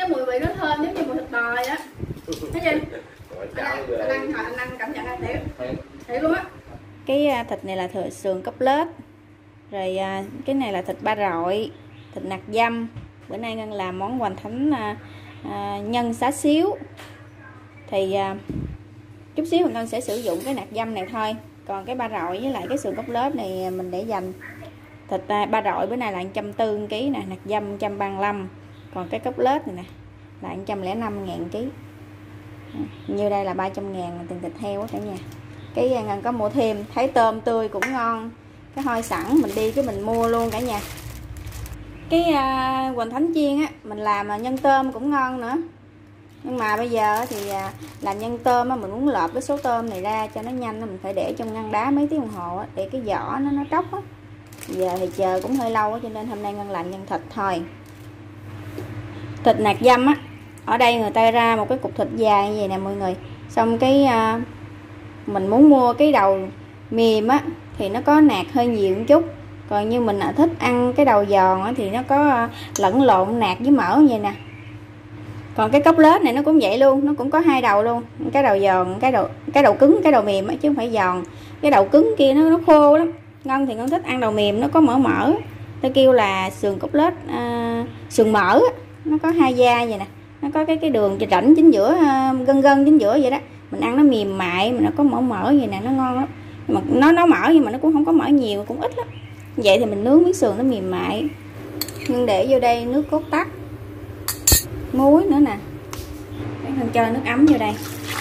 cái mùi vị nó thơm giống như mùi thịt bò vậy đó. Thấy chưa? Anh ăn cảm nhận anh thiệt luôn á. Cái thịt này là sườn cốt lết. Rồi cái này là thịt ba rọi, thịt nạc dăm. Bữa nay Ngân làm món hoành thánh nhân xá xíu. Thì chút xíu Ngân sẽ sử dụng cái nạc dăm này thôi. Còn cái ba rọi với lại cái sườn cốt lết này mình để dành. Thịt ba rọi bữa nay là 140 kg nè, nạc dăm 135. Còn cái cốt lết này nè là 105.000 kg. Như đây là 300.000 tiền thịt heo cả nhà. Cái Ngân có mua thêm, thấy tôm tươi cũng ngon. Cái hôi sẵn mình đi cái mình mua luôn cả nhà. Cái hoành thánh chiên á, mình làm nhân tôm cũng ngon nữa. Nhưng mà bây giờ thì làm nhân tôm á, mình muốn lọt cái số tôm này ra cho nó nhanh, mình phải để trong ngăn đá mấy tiếng đồng hồ á, để cái vỏ nó tróc á. Giờ thì chờ cũng hơi lâu á, cho nên hôm nay Ngân làm nhân thịt thôi. Thịt nạc dăm á, ở đây người ta ra một cái cục thịt dài như vậy nè mọi người. Xong cái mình muốn mua cái đầu mềm á thì nó có nạc hơi nhiều một chút. Còn như mình thích ăn cái đầu giòn á, thì nó có lẫn lộn nạc với mỡ như vậy nè. Còn cái cốt lết này nó cũng vậy luôn, nó cũng có hai đầu luôn, cái đầu giòn, cái đầu cứng, cái đầu mềm á, chứ không phải giòn. Cái đầu cứng kia nó khô lắm. Ngân thì Ngân thích ăn đầu mềm, nó có mỡ. Tôi kêu là sườn cốt lết sườn mỡ á, nó có hai da vậy nè, nó có cái đường rãnh chính giữa, gân chính giữa vậy đó. Mình ăn nó mềm mại mà nó có mỡ vậy nè, nó ngon lắm. Mà nó mỡ nhưng mà nó cũng không có mỡ nhiều, cũng ít lắm. Vậy thì mình nướng miếng sườn nó mềm mại. Ngân để vô đây nước cốt tắc, muối nữa nè. Ngân cho nước ấm vô đây.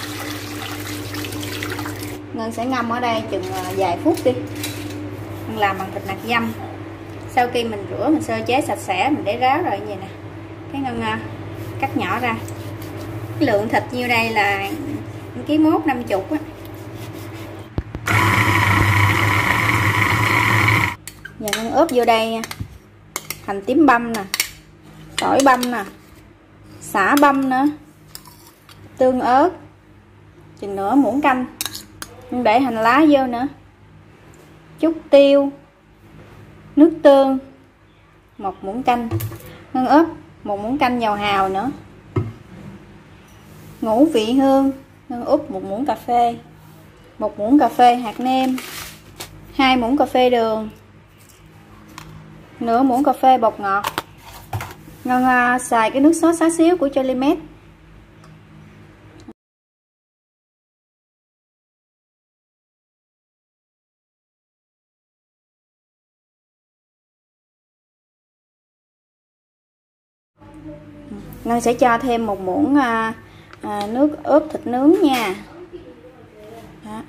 Ngân sẽ ngâm ở đây chừng vài phút đi. Ngân làm bằng thịt nạc dăm. Sau khi mình rửa, mình sơ chế sạch sẽ, mình để ráo rồi như vậy nè. Cái Ngân cắt nhỏ ra. Cái lượng thịt nhiêu đây là 1,1 kg 50 á. Giờ Ngân ướp vô đây hành tím băm nè, tỏi băm nè, sả băm nữa, tương ớt, chừng nửa muỗng canh. Ngân để hành lá vô nữa, chút tiêu, nước tương, 1 muỗng canh. Ngân ướp 1 muỗng canh dầu hào nữa, ngũ vị hương. Ngân ướp 1 muỗng cà phê, 1 muỗng cà phê hạt nêm, 2 muỗng cà phê đường, nửa muỗng cà phê bột ngọt. Ngân xài cái nước sốt xá xíu của Jolimet. Ngân sẽ cho thêm 1 muỗng nước ướp thịt nướng nha. Đó.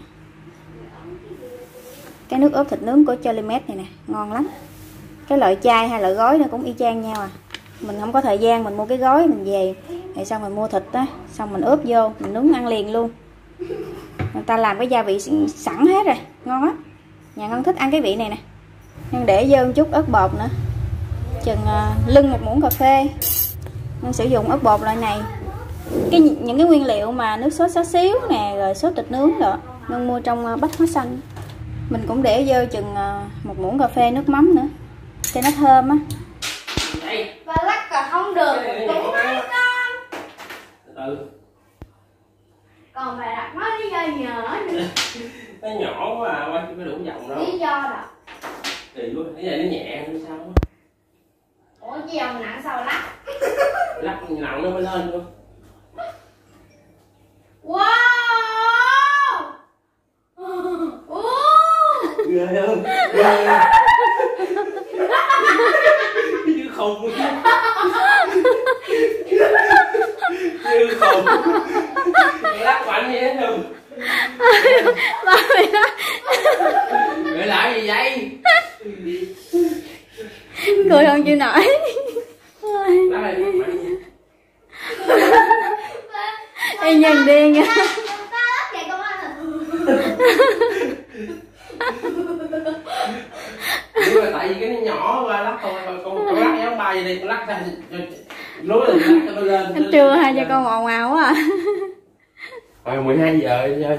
Cái nước ướp thịt nướng của Jolimet này nè, ngon lắm. Cái loại chai hay loại gói nó cũng y chang nhau à. Mình không có thời gian mình mua cái gói mình về, rồi xong mình mua thịt á, xong mình ướp vô, mình nướng ăn liền luôn. Người ta làm cái gia vị sẵn hết rồi, ngon lắm. Nhà Ngân thích ăn cái vị này nè. Ngân để vô một chút ớt bột nữa, chừng lưng 1 muỗng cà phê. Ngân sử dụng ớt bột loại này. Những cái nguyên liệu mà nước sốt xá xíu nè, rồi sốt thịt nướng đó, Ngân mua trong bách hóa xanh. Mình cũng để vô chừng 1 muỗng cà phê nước mắm nữa cho nó thơm á. Và lắc cả không được đúng đấy con. Còn mày đặt nó lý do nhờ nó nhỏ quá à, quá chưa đủ vòng đâu. Lý do đó Thì cái này nó nhẹ hay sao á. Ủa chứ vòng nặng sao lắc. Lắc nặng nó mới lên luôn. Wow. Ghê không? Ghê không? Chứ không. Chứ không. Lắc mạnh vậy hết không? Ba mày nói Mày lại gì vậy? cười không chịu nổi. Lắc lại mạnh vậy. Em nhìn điên nha. Nhưng mà tại vì cái nó nhỏ qua lắc thôi, con lắc giống ba vậy đi, con lắc ra lúa là lắc cho nó lên. Anh trưa hai cho con ồn ào quá à. Rồi 12 giờ chơi.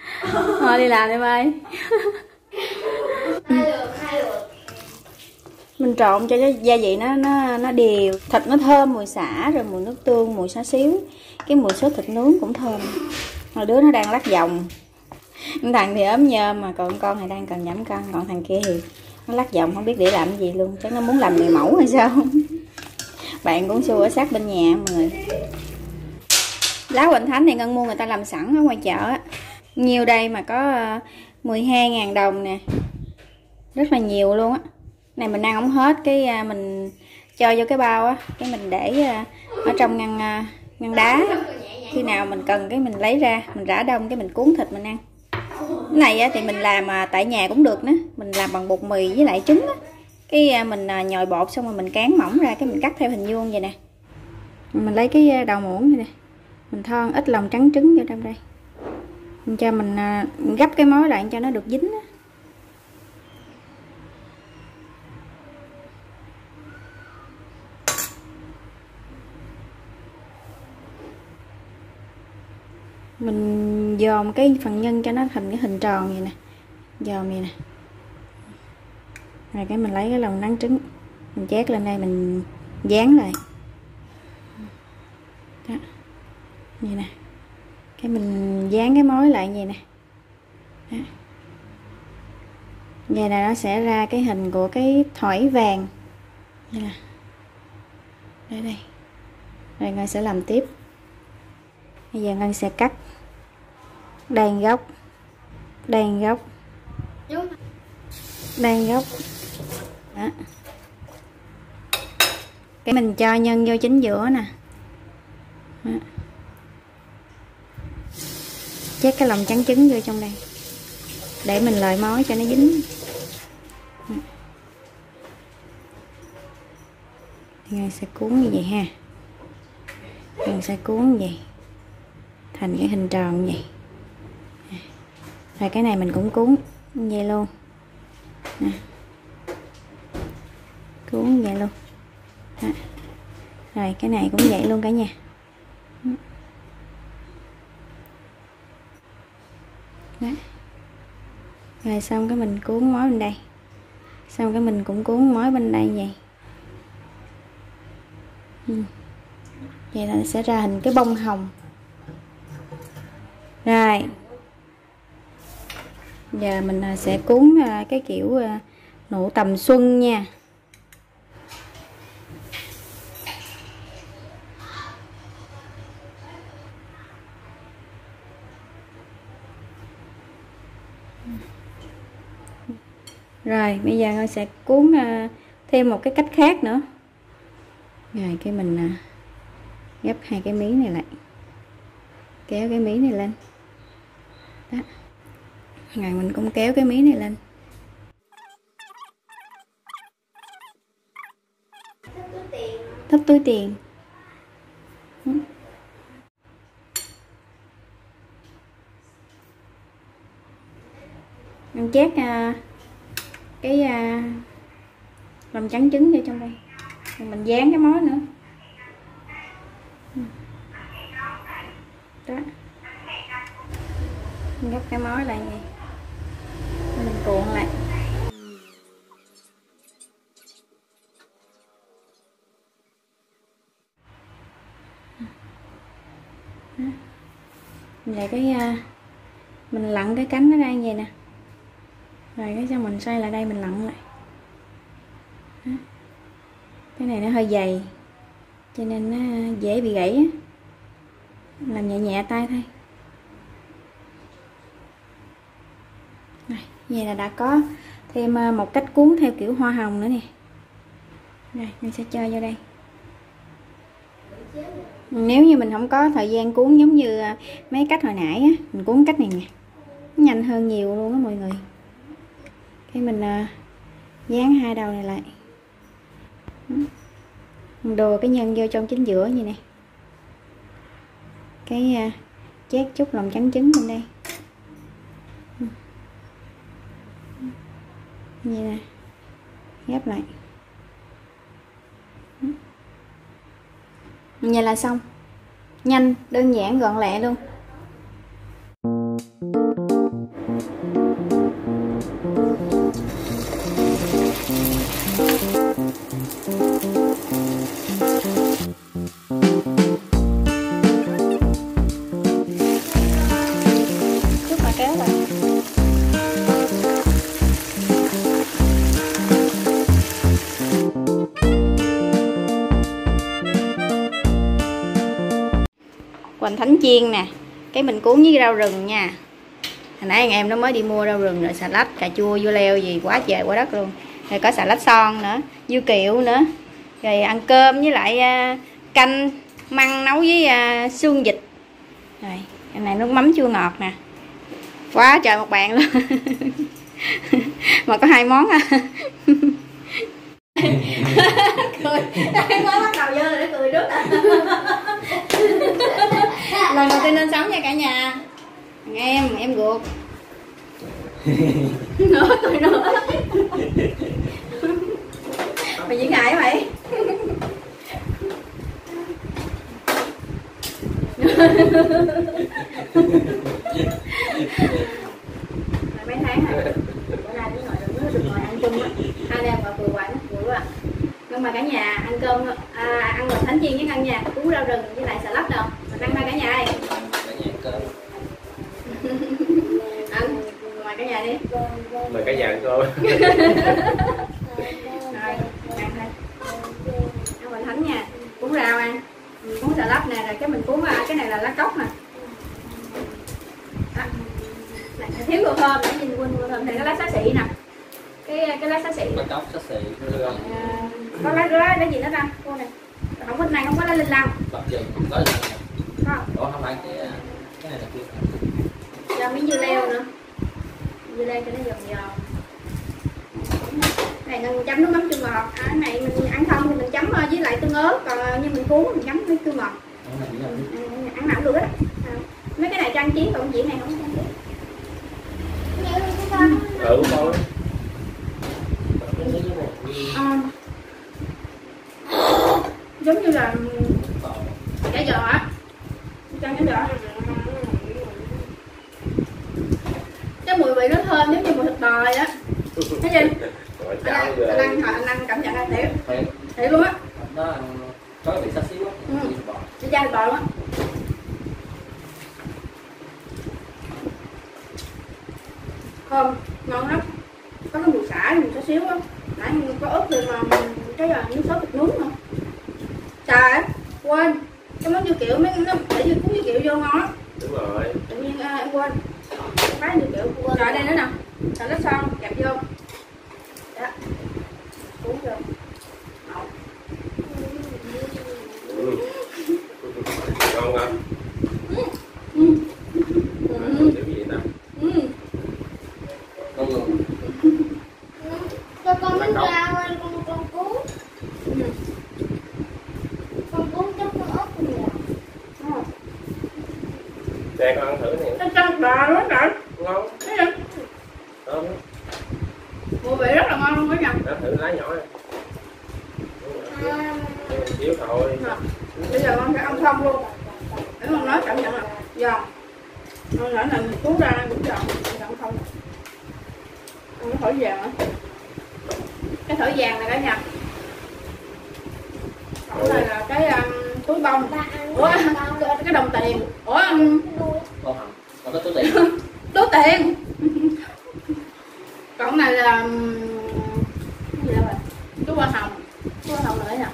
Thôi đi làm đi bay. Hai lượt. Mình trộn cho gia vị nó đều, thịt nó thơm mùi sả, rồi mùi nước tương, mùi xá xíu, cái mùi sốt thịt nướng cũng thơm. Hồi đứa nó đang lắc vòng, thằng thì ốm nhơm mà còn con thì đang cần giảm cân, còn thằng kia thì nó lắc vòng không biết để làm cái gì luôn, chắc nó muốn làm người mẫu hay sao. Bạn cũng xua ở sát bên nhà mọi người. Lá Huỳnh Thánh thì Ngân mua người ta làm sẵn ở ngoài chợ á. Nhiều đây mà có 12.000 đồng nè, rất là nhiều luôn á. Này mình ăn không hết, cái mình cho vô cái bao á, cái mình để ở trong ngăn đá. Khi nào mình cần cái mình lấy ra, mình rã đông cái mình cuốn thịt mình ăn. Cái này á, thì mình làm tại nhà cũng được nữa. Mình làm bằng bột mì với lại trứng á. Cái mình nhồi bột xong rồi mình cán mỏng ra, cái mình cắt theo hình vuông vậy nè. Mình lấy cái đầu muỗng này nè, mình thoa ít lòng trắng trứng vô trong đây. Mình cho mình gấp cái mối lại cho nó được dính á. Mình dòm cái phần nhân cho nó thành cái hình tròn vậy nè, dòm vậy nè. Rồi cái mình lấy cái lòng trắng trứng, mình chét lên đây, mình dán lại đó, vậy nè. Cái mình dán cái mối lại vậy nè đó. Vậy là nó sẽ ra cái hình của cái thỏi vàng đây nè, đây đây. Rồi Ngân sẽ làm tiếp. Bây giờ Ngân sẽ cắt đan góc, đan góc, đan góc đó. Cái mình cho nhân vô chính giữa nè đó. Chét cái lòng trắng trứng vô trong đây để mình lợi mối cho nó dính. Ngân sẽ cuốn như vậy ha, Ngân sẽ cuốn như vậy thành cái hình tròn như vậy. Rồi cái này mình cũng cuốn như vậy luôn nè, cuốn như vậy luôn đó. Rồi cái này cũng vậy luôn cả nhà. Đó. Rồi xong cái mình cuốn mối bên đây, xong cái mình cũng cuốn mối bên đây vậy. Vậy là sẽ ra hình cái bông hồng. Rồi giờ mình sẽ cuốn cái kiểu nụ tầm xuân nha. Rồi bây giờ tôi sẽ cuốn thêm một cái cách khác nữa. Rồi cái mình gấp hai cái miếng này lại, kéo cái miếng này lên đó. Rồi mình cũng kéo cái miếng này lên. Thấp túi tiền. Mình chét cái lòng trắng trứng vô trong đây, rồi mình dán cái mối nữa đó. Mình gấp cái mối lại vậy, mình cuộn lại. Vậy cái mình lặn cái cánh nó ra như vậy nè, rồi cái xong mình xoay lại đây, mình lặn lại đó. Cái này nó hơi dày cho nên nó dễ bị gãy á, làm nhẹ nhẹ tay thôi. Rồi, vậy là đã có thêm một cách cuốn theo kiểu hoa hồng nữa nè. Rồi mình sẽ cho vô đây. Nếu như mình không có thời gian cuốn giống như mấy cách hồi nãy á, mình cuốn cách này nè, nhanh hơn nhiều luôn á mọi người. Cái mình dán hai đầu này lại, mình đồ cái nhân vô trong chính giữa như này. Cái chét chút lòng trắng trứng bên đây như nè, ghép lại. Vậy là xong, nhanh, đơn giản, gọn lẹ luôn. Chút mà kéo lại. Hoành thánh chiên nè, cái mình cuốn với rau rừng nha. Hồi nãy anh em nó mới đi mua rau rừng rồi xà lách, cà chua, dưa leo gì quá trời quá đất luôn. Rồi có xà lách son nữa, dưa kiệu nữa. Rồi ăn cơm với lại canh măng nấu với xương vịt. Rồi, cái này nước mắm chua ngọt nè. Quá trời một bàn luôn. Mà có 2 món à. Cười, mới bắt đầu vô rồi để cười trước à. Lần đầu tiên lên sóng nha cả nhà. Em ruột. Nữa cười nữa. Mày diễn ngại vậy. Mấy tháng rồi. Bữa nay đi ngồi được ngồi ăn chung á. Hai em ngồi cười hoài nó vui quá. Nhưng mà cả nhà ăn cơm ăn hoành thánh chiên với ăn nhà cuốn rau rừng với lại xà lách đâu. Mình ăn ba cả nhà ơi. Ăn ngoài cả nhà đi. Mời cả nhà ăn cơm. Rồi, ăn thôi. Ăn hoành thánh nha. Cuốn rau ăn. Cuốn xà lách nè, rồi cái mình cuốn cái này là lá cóc nè. Đó. Này, thiếu đồ thơm để nhìn quên đồ thơm này, cái lá xá xị nè. Cái lá xá xị. Lá cóc xá xị có lá gì nữa ta? Cô này. Không, bên này không có lá linh lăng. Bật dừng có linh lăng. Ủa không phải cái này là kia. Cho miếng dưa leo nữa. Dưa leo cho nó giòn giòn. Này mình chấm nước mắm chua ngọt. Cái này mình ăn không thì mình chấm với lại tương ớt, còn như mình cuốn mình chấm với chua ngọt. Ăn nào được á. Mấy cái này trang trí, còn chị này không trang trí. Ừ thôi. Giống như là chả giò á. Chả giò. Cái mùi vị nó thơm giống như mùi thịt bò vậy đó. Thấy chưa? Anh ăn cảm nhận anh thiệt luôn á. Nó có vị xá xíu á. Cái da thịt bò luôn á. Không, ngon lắm. Có cái mùi xả, mùi xá xíu á. Nãy có ớt rồi mà cái nước sốt thịt nướng nữa. Trời ơi, quên. Cái món dưa kiệu mấy nó để dưa cuốn dưa kiệu vô ngon lắm. Đúng rồi. Tự nhiên em quên. Cái dưa kiệu. Trời đây nữa nè. Xà lách son kẹp vô. Đó. Cuốn vô. Ngon không? Cái gì ta? Ngon luôn. Cho con miếng rau ơi, con cuốn. Con cuốn chắc con ớt không nhờ. Để con ăn thử nè. Nó trong bò lắm trời. Ngon. Thấy không? Thơm. Mùi vị rất là ngon luôn đó nha. Ăn thử lá nhỏ này. Xíu thôi. Bây giờ con sẽ ăn không luôn. Để con nói cảm nhận là giòn. Con nói là mình cuốn ra cũng giòn, giòn không. Ăn cái thỏi vàng á. Cái thỏi vàng này cả nhà. Còn này là cái túi bông. Ủa, cái đồng tiền. Ủa, Còn có túi tiền. túi tiền. Còn này là cái gì đâu rồi? Túi hoa hồng. Túi hoa hồng nữa nè.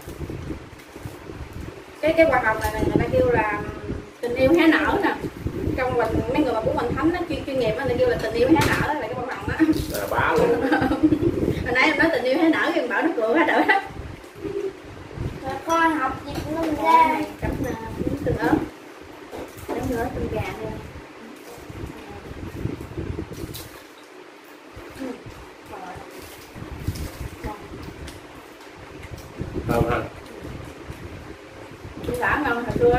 Cái hoa hồng này người ta kêu là tình yêu hé nở nè. Trong mấy người mà của mình thánh nó chuyên nghiệp người ta kêu là tình yêu hé nở, là cái hoa hồng á. Là bá luôn. Hồi nãy em nói tình yêu hé nở thì bảo nó cười hết đỡ đó. Con học gì cũng lên ra. Cắm tương ớt. Tương ớt tương gà thôi. Thơm ha. Đã ngon hồi xưa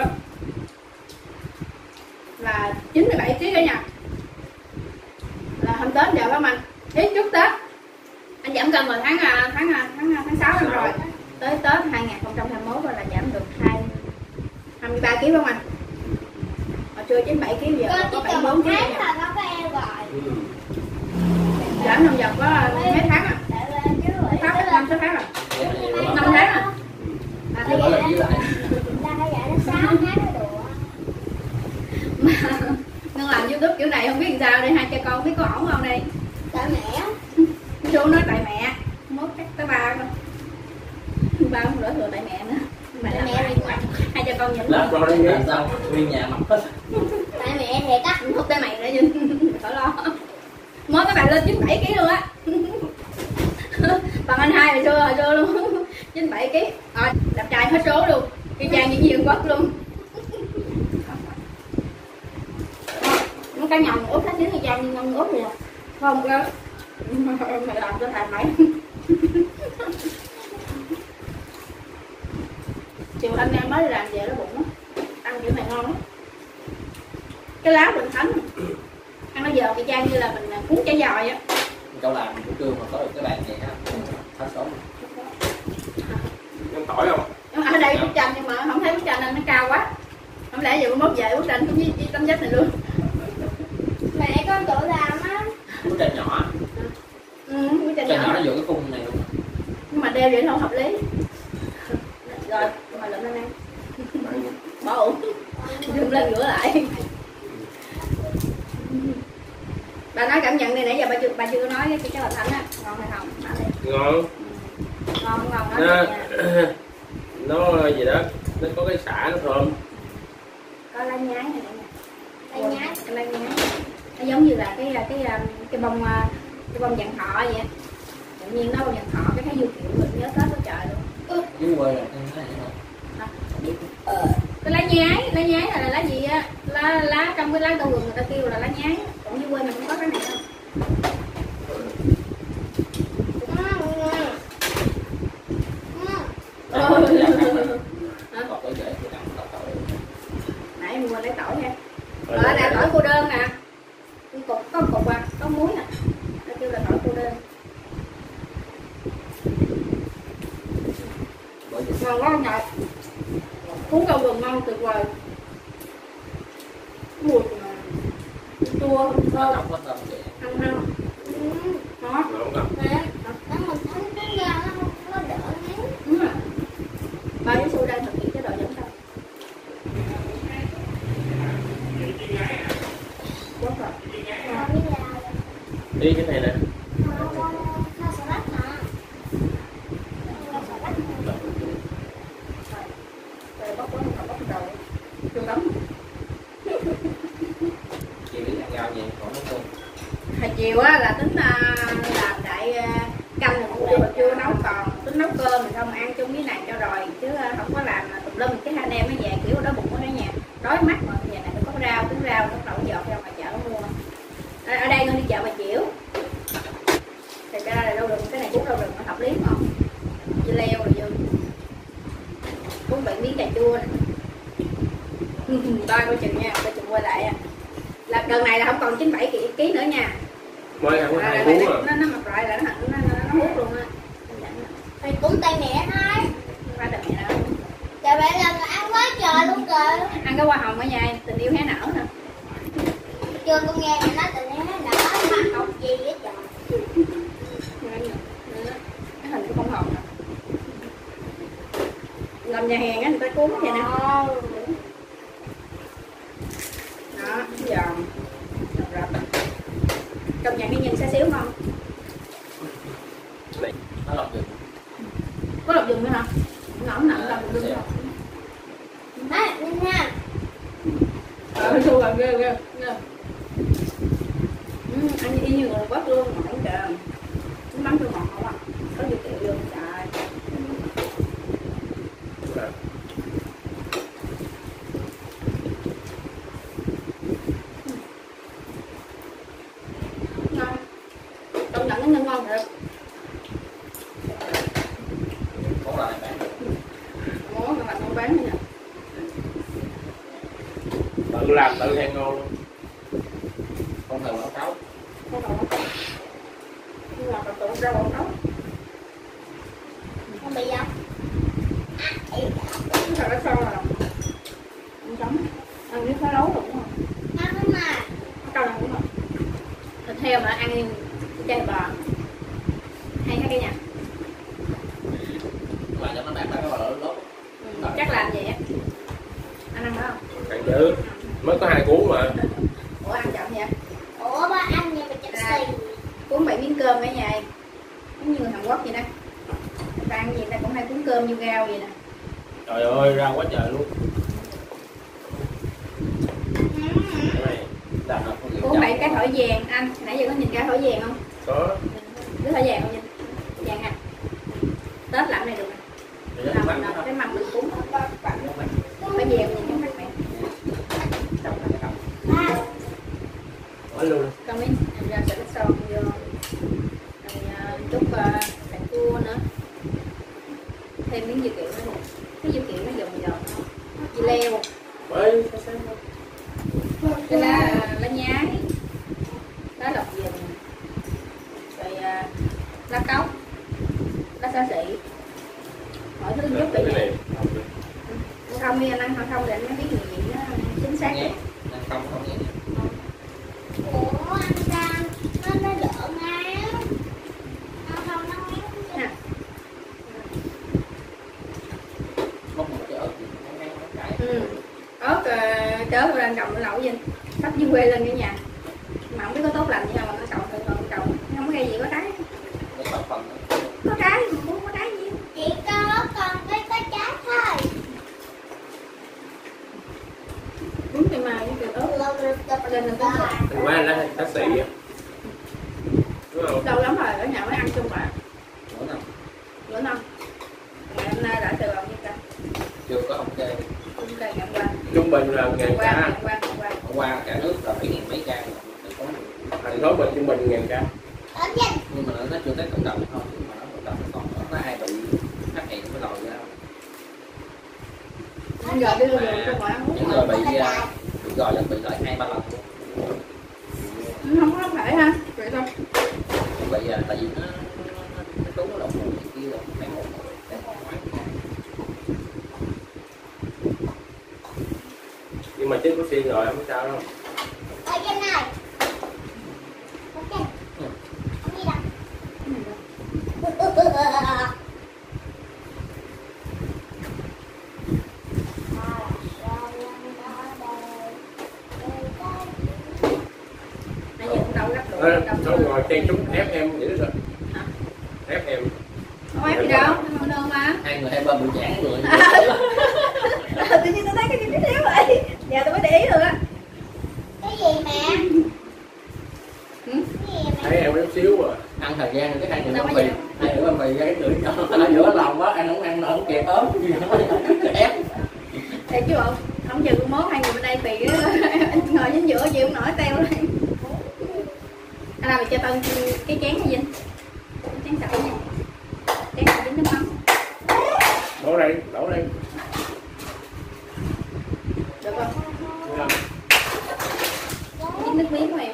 là 97 kg cả nhà. Là hôm Tết giờ phải không anh? Ý trước Tết. Anh giảm cân rồi tháng 6 năm rồi. Tới Tết 2021 là giảm được 23 kg không anh? Hồi xưa 97 kg giờ có 74 kg. Tháng là nó có eo rồi. Giảm trong vòng có mấy tháng à? 5-6 tháng rồi. 5 bao không đổ thừa tại mẹ nữa. Mẹ mẹ hai cha con nhìn làm rồi đi làm sao nguyên nhà mập hết. Tại mẹ thiệt á. không tới mày nữa Vinh. Khỏi lo. Mới các bạn lên 97 kg luôn á. Bằng anh hai hồi xưa luôn. 97 kg. Rồi đẹp trai hết số luôn. Y chang như Dương Quốc luôn. Nó cá nhồng ướp hết trứng y chang như ngon ướp vậy. Không cơ. Mày làm cho thầy mày. Chiều anh em mới đi làm về nó bụng á. Ăn kiểu này ngon lắm. Cái lá Bình Thánh ăn nó giờ y chang như là mình cuốn chả giò á. Cậu làm buổi trưa mà có được cái bàn vậy á, hết số. Nhân tỏi không? Ở đây bức tranh nhưng mà không thấy bức tranh nên nó cao quá. Không lẽ giờ mốt về bức tranh cũng với tấm vách này luôn. Mẹ con tự làm á. Bức tranh nhỏ. Bức tranh nhỏ nó vô cái khung này luôn. Nhưng mà đeo vậy không hợp lý. Rồi, mà lượm lên ăn. Bỏ ủ. Dùng lên rửa lại. Bà nói cảm nhận đi, nãy giờ bà chưa nói cái bà Thánh á, ngon hay không? Ngon. Ngon không ngon đó. Nó gì đó, nó có cái xả nó thơm. Có lá nhái này nè. Lá nhái. Nó giống như là cái bông vàng thọ vậy. Tự nhiên nó bông vàng thọ cái thấy vô kiểu mình nhớ Tết có trời luôn. Dưới quê là cái này hả? Cái lá nhái là lá gì á? Lá trong cái lá đau rừng người ta kêu là lá nhái. Còn dưới quê mình không có cái này đâu. Nãy mua lấy tỏi nha. Ở đây tỏi cô đơn nè. Có cục à, có muối nè. Nó kêu là tỏi cô đơn. Ngon quá nhờ. Cuốn rau rừng ngon tuyệt vời. Mùi chua thơm. Ăn ngon. Nó. Mẹ, nó mình thấy cái da nó đỡ ngán. Ba với Su đang thực hiện chế độ giảm cân. Quá rồi. Đi cái này nè. Hồi chiều á là tính làm đại canh rồi chưa nấu, còn tính nấu cơm thì không ăn chung với này cho rồi chứ không có làm tùm lum. Cái hai anh em nó về kiểu đói bụng ở nhà, đói mắt mà nhà này nó có rau, trứng rau nó đậu dọt ra ngoài chợ nó mua. Ở đây nó đi chợ Bà Chiểu thì cái này rau rừng, cái này cuốn rau rừng nó hợp lý không? Dưa leo rồi vô cuốn bạn miếng cà chua này. Coi chừng nha, coi chừng quay lại là đợt này là không còn 97 kg nữa nha. Mới ăn có 2 cuốn à. Nó mập lại là nó hút luôn á. Thì cũng tay mẹ thôi. Ba đợt mẹ đâu. Trời mẹ lần ăn quá trời luôn kìa. Ăn cái hoa hồng ở nhà, tình yêu hé nở nè. Chưa con nghe mẹ nói tình yêu hé nở mà không gì hết trời. Cái hình của bông hồng nè. Làm nhà hàng á người ta cuốn vậy nè. Đó, giòn. Rập. Công nhận cái nhìn xa xíu không? Nó lọc được. Có lọc dùng nữa hả? Nóng nặng lọc dùng không? Đấy, nhìn nha. Thu rồi, ghê. Ăn y như người Bắc luôn, mà không kìa. Nó mắm cho ngọt không à? Có dược liệu vô, trời. Ngon. Công nhận cái nhân ngon thiệt. Món này bán được. Món các bạn không bán nữa nè. Tự làm tự ăn ngon luôn. Không cần báo cáo. Không cần báo cáo. Nhưng mà tự ra báo cáo. Không bị gì không? Cái thật nó sao là ăn chấm. Ăn với phá lấu rồi đúng không? Ăn không à? Câu nào cũng không. Thịt heo mà ăn chay bò. Hay cái nhà. Mà cho nó bạn bán cái lốt. Chắc làm vậy á. Anh ăn đó không? Ăn chứ. Mới có 2 cuốn mà. Ủa ăn chậm vậy? Ủa ba ăn như mình chặt xì. Cuốn 7 miếng cơm ở nhà. Giống như người Hàn Quốc vậy đó. Ta ăn gì ta cũng hay cuốn cơm như rau vậy nè. Trời ơi rau quá trời luôn. Cuốn này cái thỏi vàng anh, nãy giờ có nhìn cái thỏi vàng không? Có. Cái thỏi vàng không nhìn? Vàng à. Tết làm này được nè. Cái mâm mình cuốn phải vàng nhìn cái mắt mẹ. Luôn. Con miếng giờ sẽ son vô. Rồi chút cà chua nữa. Thêm miếng dưa kiệu nữa nè. Cái dưa kiệu nó dùng giòn. Dưa leo. Cái lá nhái, lá lọc vừng, rồi lá cóc, lá xả xị, mọi thứ giúp vậy nè. Không đi anh ăn không để anh biết gì nó chính xác nè. Không nghe. Ủa anh Cam, nó đỡ máu. Không nó ngán. Móc một cái ớt. Ớt chớ tôi đang trồng ở lẩu Vinh, sắp dưới quê lên cái nhà. Mà không biết có tốt lành gì không, mà nó trồng không có gây gì có trái. Có trái mà không có trái gì. Chỉ có con với có trái thôi. Đúng thì mà cái ớt lên là tốt lành. Qua lá bác sĩ đúng không? Lâu lắm rồi ở nhà mới ăn chung bạn. Bữa năm. Ngày hôm nay đã từ bao nhiêu cân? Chưa có thống kê. Ngày hôm qua. Trung bình là 1.000 ca. Hôm qua cả nước là 7.000 mấy ca. Thành phố mình trung bình 1.000 ca. Nhưng mà nó chưa tới cộng đồng thôi, nhưng mà nó cộng đồng còn có ai bị phát hiện cái lòi ra không? Anh gọi đưa về cho mọi người. Những người bị gọi là bị lại 2-3 lần. Không phải ha, vậy thôi. Bây giờ tại vì nó trúng nó động kia là phải một. Nhưng mà chứ có xuyên rồi không sao đâu. Ở trên này. Ok. Không đi đâu. Nãy giờ cũng đâu gấp đủ. Xong rồi chen chúng ép em vậy đó rồi. Ép em. Không ép gì đâu, không đâu mà. Hai người 2-3 buổi giảng rồi. Tự nhiên tôi thấy cái gì tí xíu vậy. Giờ tôi mới để ý được á. Cái gì mẹ? Ừ? Cái gì mẹ? Thấy em chút xíu à. Ăn thời gian cái hai người ăn mì. Hai người ăn mì cái người ở giữa lòng quá, ăn không ăn nó không kịp ớt gì ép. Thiệt chứ bộ, không chừng mốt hai người bên đây phì anh ngồi trên giữa chịu không nổi teo đây. Anh làm cho Tân cái chén hay Vinh? Cái chén sợi nha. Chén sợi dính nước mắm. Đổ đây, đổ đây. Được không? Dính nước miếng của em.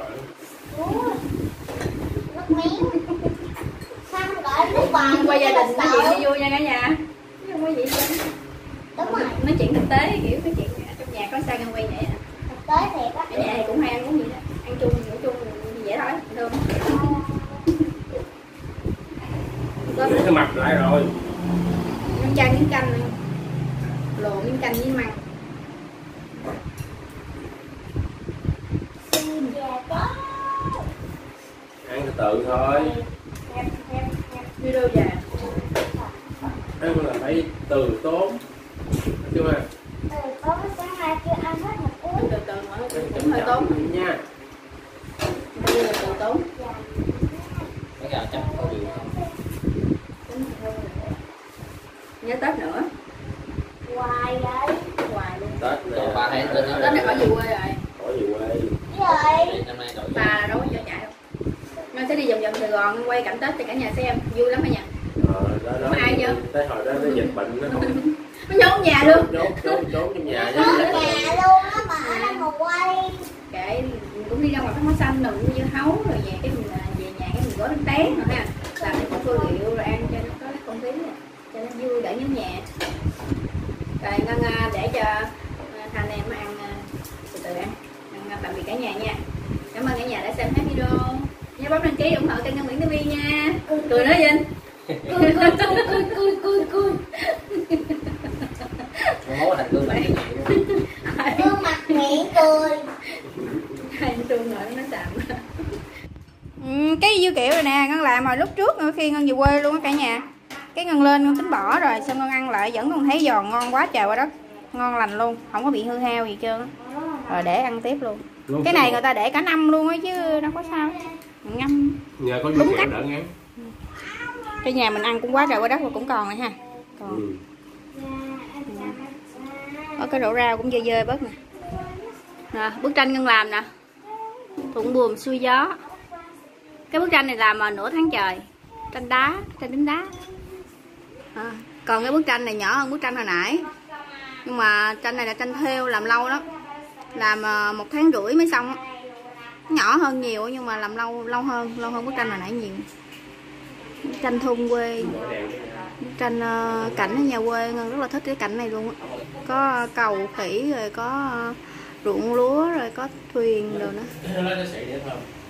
Nước miếng. Sao không gọi nước bò? Qua gia đình nói chuyện cho vui nha cả nhà. Không có gì hết. Đúng rồi. Nói chuyện thực tế, kiểu cái chuyện trong nhà có sao quay vậy à. Thực tế thiệt á. Ở nhà thì cũng hay ăn uống gì đó. Ăn chung, ngủ chung như vậy thôi, được không? Cái mặt lại rồi. Em chan miếng canh nữa. Lồ miếng canh với măng. Xin chào có. Ăn từ từ thôi. Video già. Ăn là phải từ tốn. Chưa mà. Có cái sáng nay chưa ăn hết một cuốn. Từ từ mà cũng hơi tốn nha. Bây giờ là từ tốn. Cái gà chắc có điều không? Nhớ Tết nữa. Hoài vậy. Hoài luôn. Tết này 3 tháng Tết Tết này khỏi về quê rồi. khỏi về quê. Cái gì? Năm nay đổi Bà là đâu có cho chạy đâu. Mai sẽ đi vòng vòng Sài Gòn quay cảnh Tết cho cả nhà xem, vui lắm cả nhà. đó Có ai chưa? tới hồi đó nó dịch bệnh nó không Nó nhốt nhà luôn. trốn trong nhà Có nhà luôn á mà ở đây mà quay. Kệ cũng đi ra ngoài phát hoa xanh rồi cũng như hấu rồi về cái mình về nhà cái mình gói bánh tét rồi ha. Làm cái tô rượu rồi ăn cho nó có cái không khí cho nó vui đỡ nhớ nhà. Rồi Ngân để cho Thành em ăn từ từ ăn tạm biệt cả nhà nha. Cảm ơn cả nhà đã xem hết video. Nhớ bấm đăng ký ủng hộ kênh Ngân Nguyễn TV nha. Cười nói Vinh. Cười. mốt thành gương mặt Gương mặt miệng cười. Hai trương rồi nó sạm. Cái dưa kiệu rồi nè, Ngân làm hồi lúc trước khi Ngân về quê luôn á cả nhà. cái Ngân lên Ngân tính bỏ rồi, xong Ngân ăn lại vẫn còn thấy giòn ngon quá trời quá đất, ngon lành luôn, không có bị hư hao gì trơn á. Rồi để ăn tiếp luôn. Cái này người ta để cả năm luôn á chứ đâu có sao. Ngâm nhờ có đúng cách. Đỡ ngán. Cái nhà mình ăn cũng quá trời quá đất mà cũng còn này ha. Còn. Ở cái đổ rau cũng dơ dơ bớt nè. Nè, bức tranh Ngân làm nè. Thuận buồm xuôi gió. Cái bức tranh này làm mà nửa tháng trời. Tranh đá, tranh đính đá. Còn cái bức tranh này nhỏ hơn bức tranh hồi nãy. Nhưng mà tranh này là tranh thêu, làm lâu lắm. Làm 1 tháng rưỡi mới xong. Nhỏ hơn nhiều nhưng mà làm lâu hơn bức tranh hồi nãy nhiều. Tranh thôn quê, tranh cảnh ở nhà quê, Ngân rất là thích cái cảnh này luôn á. Có cầu khỉ rồi có ruộng lúa rồi có thuyền rồi nữa.